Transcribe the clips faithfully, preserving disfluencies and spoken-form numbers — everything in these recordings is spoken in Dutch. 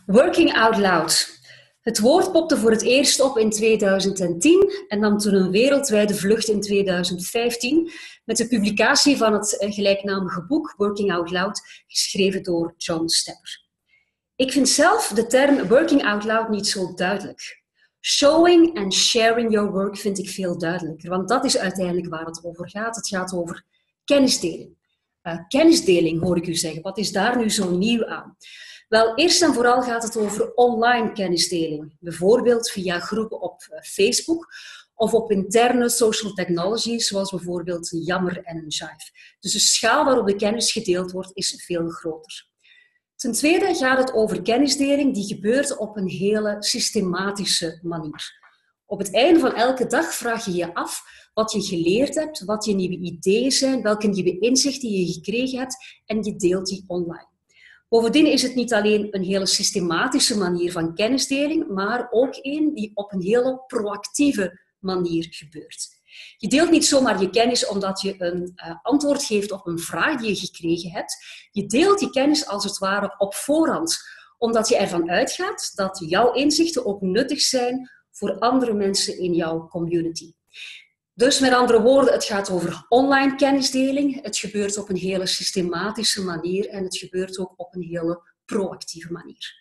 Working out loud. Het woord popte voor het eerst op in tweeduizend tien en nam toen een wereldwijde vlucht in tweeduizend vijftien met de publicatie van het gelijknamige boek Working Out Loud, geschreven door John Stepper. Ik vind zelf de term Working Out Loud niet zo duidelijk. Showing and sharing your work vind ik veel duidelijker, want dat is uiteindelijk waar het over gaat. Het gaat over kennisdeling. Uh, kennisdeling hoor ik u zeggen. Wat is daar nu zo nieuw aan? Wel, eerst en vooral gaat het over online kennisdeling. Bijvoorbeeld via groepen op Facebook of op interne social technologies, zoals bijvoorbeeld een Yammer en een Jive. Dus de schaal waarop de kennis gedeeld wordt, is veel groter. Ten tweede gaat het over kennisdeling die gebeurt op een hele systematische manier. Op het einde van elke dag vraag je je af wat je geleerd hebt, wat je nieuwe ideeën zijn, welke nieuwe inzichten je gekregen hebt en je deelt die online. Bovendien is het niet alleen een hele systematische manier van kennisdeling, maar ook een die op een hele proactieve manier gebeurt. Je deelt niet zomaar je kennis omdat je een uh, antwoord geeft op een vraag die je gekregen hebt. Je deelt die kennis als het ware op voorhand, omdat je ervan uitgaat dat jouw inzichten ook nuttig zijn voor andere mensen in jouw community. Dus met andere woorden, het gaat over online kennisdeling. Het gebeurt op een hele systematische manier en het gebeurt ook op een hele proactieve manier.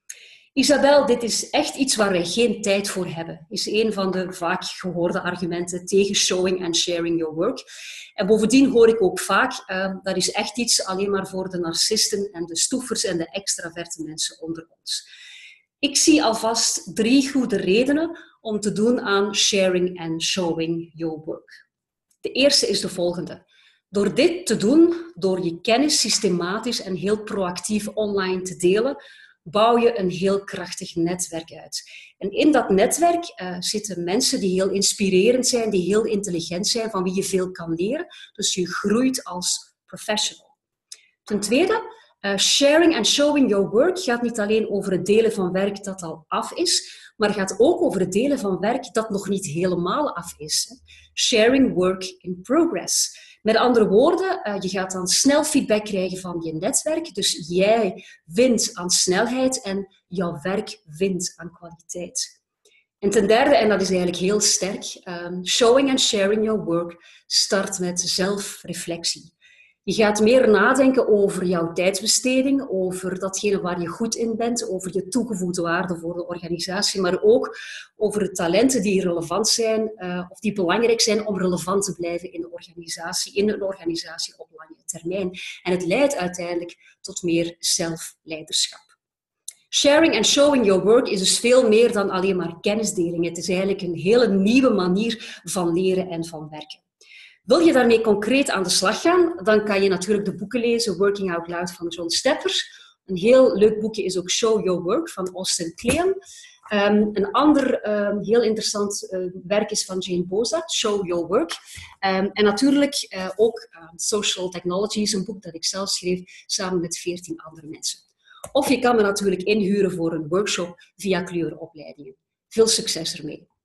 Isabel, dit is echt iets waar wij geen tijd voor hebben, is een van de vaak gehoorde argumenten tegen showing and sharing your work. En bovendien hoor ik ook vaak, uh, dat is echt iets alleen maar voor de narcisten en de stoefers en de extraverte mensen onder ons. Ik zie alvast drie goede redenen om te doen aan sharing and showing your work. De eerste is de volgende. Door dit te doen, door je kennis systematisch en heel proactief online te delen, bouw je een heel krachtig netwerk uit. En in dat netwerk uh, zitten mensen die heel inspirerend zijn, die heel intelligent zijn, van wie je veel kan leren. Dus je groeit als professional. Ten tweede, uh, sharing and showing your work gaat niet alleen over het delen van werk dat al af is, maar gaat ook over het delen van werk dat nog niet helemaal af is. Sharing work in progress. Met andere woorden, je gaat dan snel feedback krijgen van je netwerk. Dus jij wint aan snelheid en jouw werk wint aan kwaliteit. En ten derde, en dat is eigenlijk heel sterk, showing and sharing your work start met zelfreflectie. Je gaat meer nadenken over jouw tijdsbesteding, over datgene waar je goed in bent, over je toegevoegde waarde voor de organisatie, maar ook over de talenten die relevant zijn uh, of die belangrijk zijn om relevant te blijven in de organisatie, in een organisatie op lange termijn. En het leidt uiteindelijk tot meer zelfleiderschap. Sharing and showing your work is dus veel meer dan alleen maar kennisdeling. Het is eigenlijk een hele nieuwe manier van leren en van werken. Wil je daarmee concreet aan de slag gaan, dan kan je natuurlijk de boeken lezen, Working Out Loud van John Stepper. Een heel leuk boekje is ook Show Your Work van Austin Kleon. Um, een ander um, heel interessant uh, werk is van Jane Bozat, Show Your Work. Um, en natuurlijk uh, ook uh, Social Technologies, een boek dat ik zelf schreef samen met veertien andere mensen. Of je kan me natuurlijk inhuren voor een workshop via Kleurenopleidingen. Veel succes ermee!